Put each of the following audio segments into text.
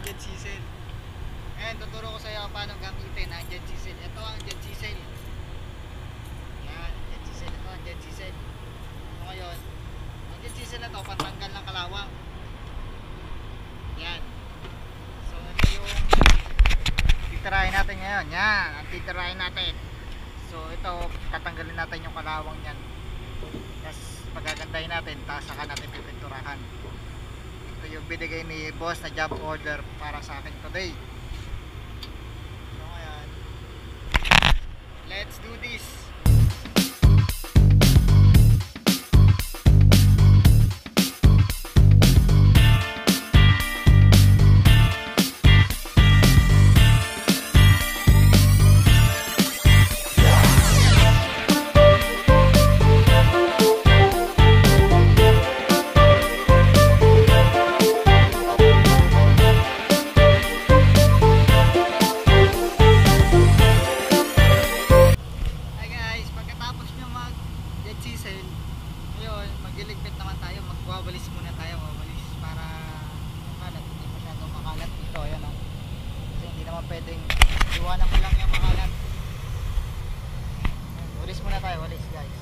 JETCHISEL. And tuturo ko sa iyo paano gamitin ang JETCHISEL. Ito ang JETCHISEL. Yan, JETCHISEL. Ito ang JETCHISEL. So ngayon, ang JETCHISEL na to, pantanggal ng kalawang. Yan. So ito yung titirahin natin ngayon. Yan, ang titirahin natin. So ito, tatanggalin natin yung kalawang yan. Tapos pagagandahin natin, tapos saka natin pipinturahan. Ito yung binigay ni boss na job order para sa akin today. So ayan, let's do this. Ngayon, magliligpit naman tayo, magwawalis muna tayo, wawalis para makalat, hindi masyadong makalat dito, ayan o. Kasi hindi naman pwedeng iwanan mo lang yung makalat. Walis muna tayo, walis guys.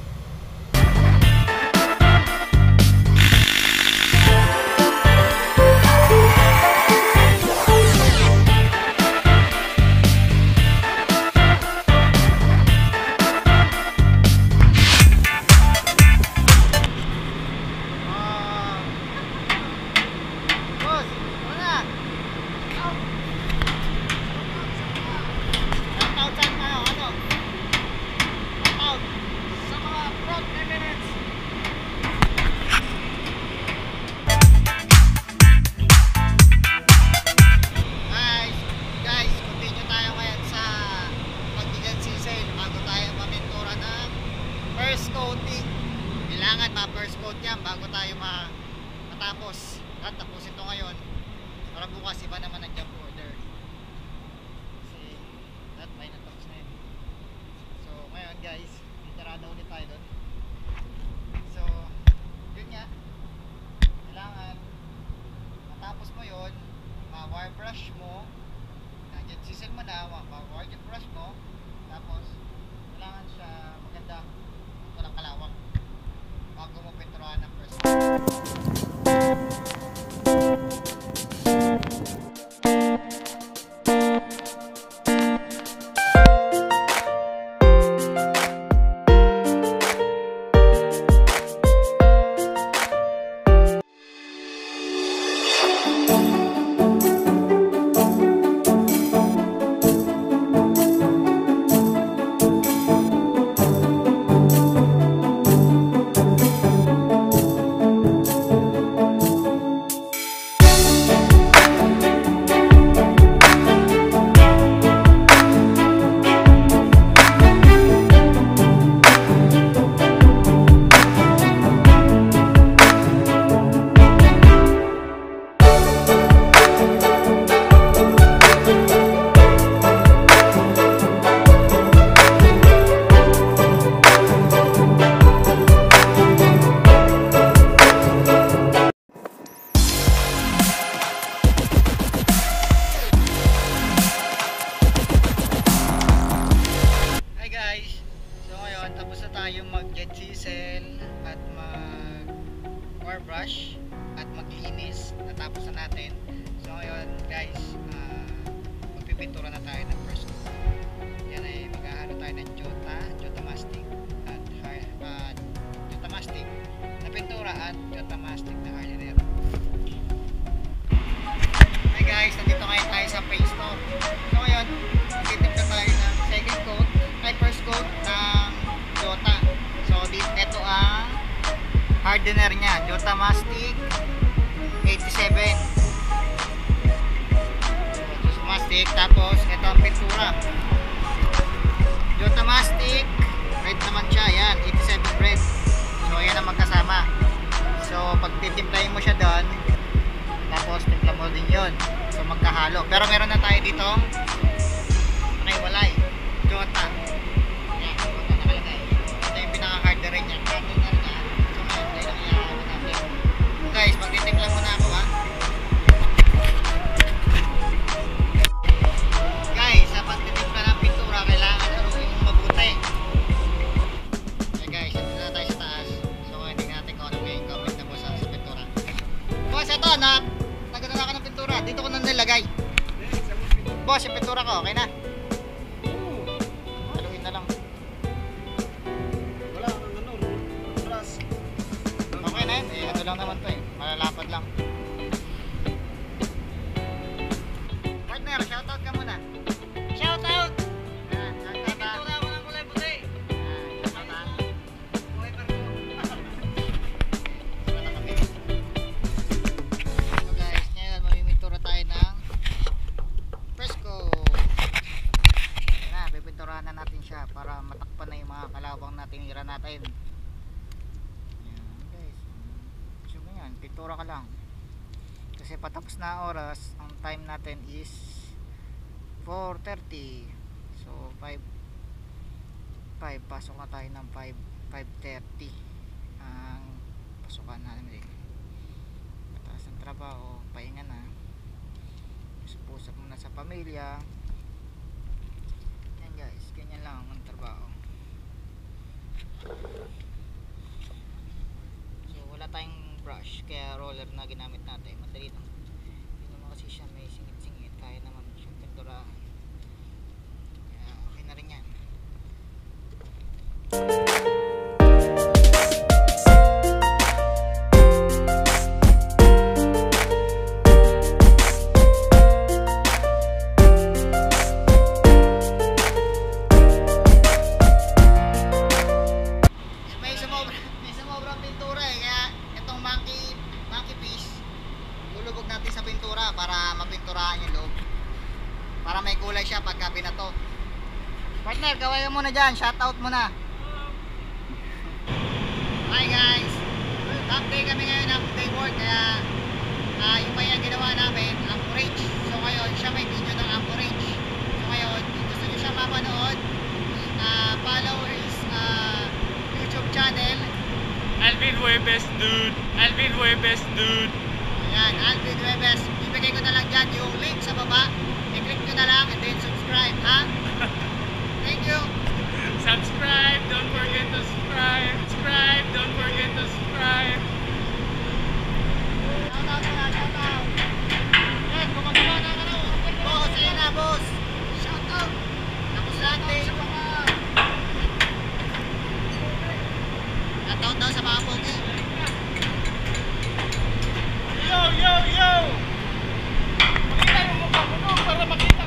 First coating, kailangan ma-first coat yan bago tayo matapos. At tapusin ito ngayon para bukas iba naman ang job order kasi that may natapos na yun. So ngayon guys, itarada ulit tayo doon. So yun nga, kailangan matapos mo yun, ma-wire brush mo, JETCHISEL mo na, ma-wire brush mo, tapos kailangan siya maganda ng kalawang bago mo pinturahan ng first. Tapos na tayo mag-JETCHISEL at mag-wire brush at maglinis. Natapos na natin. So ngayon guys, magpipintura na tayo ng first coat. Yan ay maghahalo tayo ng jota mastic at jota mastic na pintura at jota mastic na hardener. Hey guys, nandito ngayon tayo sa face top. So ngayon, magtitimpla tayo ng second coat ay first coat ng jota. So ito ang hardener nya, jota mastic 87. Jota mastic, tapos ito ang pintura, jota mastic red naman siya, yan 87 red. So ayan ang magkasama. So pag titimplahin mo siya doon, tapos timpla mo din yun, so magkahalo. Pero meron na tayo dito nakaiwalay jota. Yan, jota nakalagay. Ito yung pinaka-harder rin yan, hardener niya. So ngayon, tayo lang iahalo natin. Guys, magtitimpla muna ako ha. boss, yung pintura ko, okay na? Haluin na lang. Wala kang ano, brass. Okay na yun, eh, ano lang naman to eh, malalapad lang. Partner, shoutout ka muna. Shoutout! Yan, shoutout ha. Pintura ako ng kulay puti. Shoutout ha. Buhay barko. Wala na kami. So guys, ngayon mamiminturo tayo ng fresco. Yan na, pipinturahan na natin siya para matakpan na yung mga kalawang na tinira natin. Yan guys. So ganyan, pintura ka lang. Kasi patapos na oras, ang time natin is 4:30. So 5 pasok na tayo ng 5:30 ang pasukan natin. Mataas ang trabaho, pahinga na. Pusap muna sa pamilya. Yan guys, ganyan lang ang trabaho. So wala tayong brush, kaya roller na ginamit natin. Madali lang. Hindi naman kasi siya may singit-singit, kaya naman siyang pinturahan. Kaya okay na rin yan. May sumobrang pintura eh, kaya itong monkey piece lulubog natin sa pintura para mapinturahan yung loob, para may kulay siya pagka binato. Partner, gawin mo muna dyan, shoutout muna. Hi guys, top day kami ngayon, top day work, kaya yung pa yung ginawa namin, anchorage. So ngayon siya may video ng anchorage. So ngayon, kung gusto nyo siya mapanood, follow his YouTube channel, Alvin Huebes, dude. Alvin Huebes, dude. ayan, Alvin Huebes. Ibigay ko na lang dyan yung link sa baba, i-click nyo na lang and then subscribe, ha? Thank you. Subscribe. Don't forget to subscribe. Subscribe. Don't forget to subscribe. Shoutout na, shoutout. Yan, gumagawa na ka na. Boss, ayan na, boss. Shoutout. Tapos natin. Shoutout daw sa mga pogi. Yo, yo, yo! Pakita yung mukha mo doon para makita